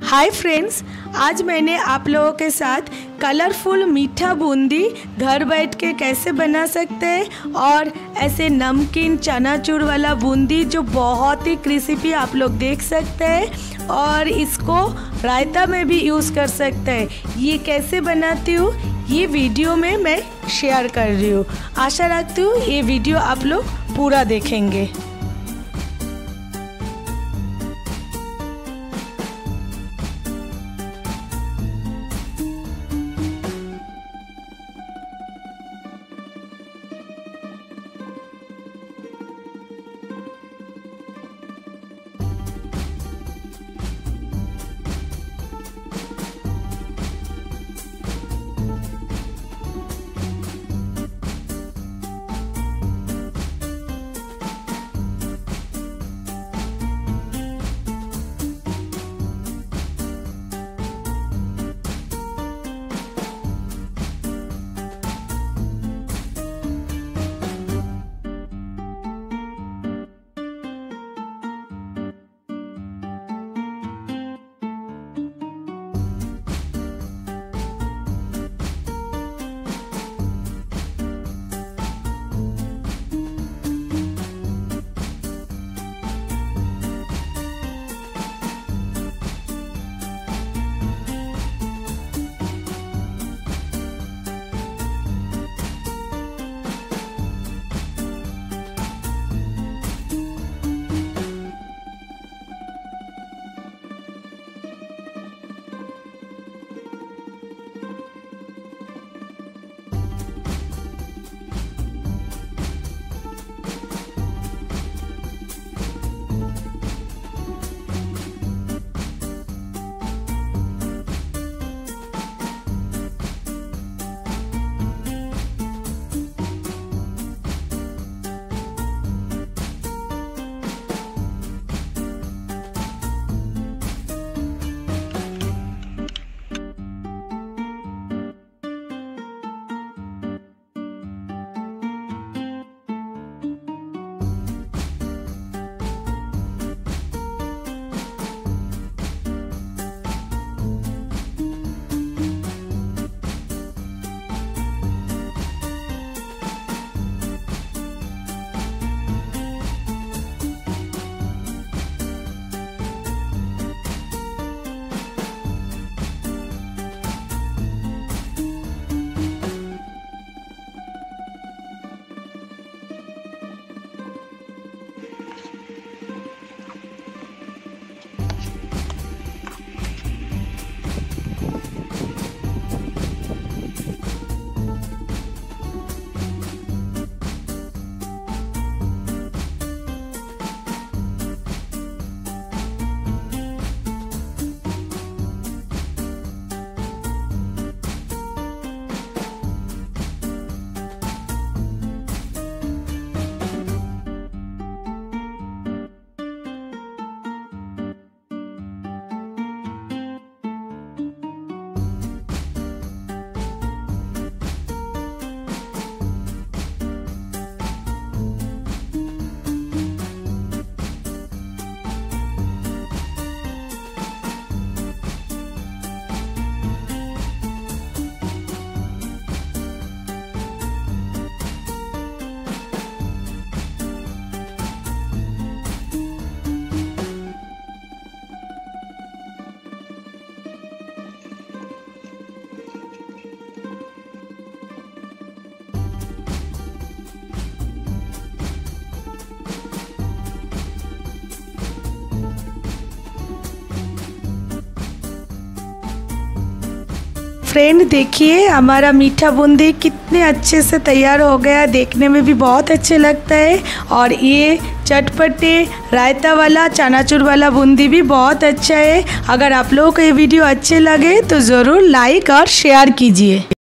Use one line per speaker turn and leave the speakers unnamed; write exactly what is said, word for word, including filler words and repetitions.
Hi friends, आज मैंने आप लोगों के साथ कलरफुल मीठा बूंदी घर बैठ के कैसे बना सकते हैं और ऐसे नमकीन चनाचूर वाला बूंदी जो बहुत ही क्रिस्पी आप लोग देख सकते हैं और इसको रायता में भी यूज़ कर सकते हैं। ये कैसे बनाती हूँ ये वीडियो में मैं शेयर कर रही हूँ। आशा रखती हूँ ये वीडियो आप लोग पूरा देखेंगे। फ्रेंड देखिए हमारा मीठा बूंदी कितने अच्छे से तैयार हो गया, देखने में भी बहुत अच्छे लगता है और ये चटपटे रायता वाला चनाचूर वाला बूंदी भी बहुत अच्छा है। अगर आप लोगों को ये वीडियो अच्छे लगे तो ज़रूर लाइक और शेयर कीजिए।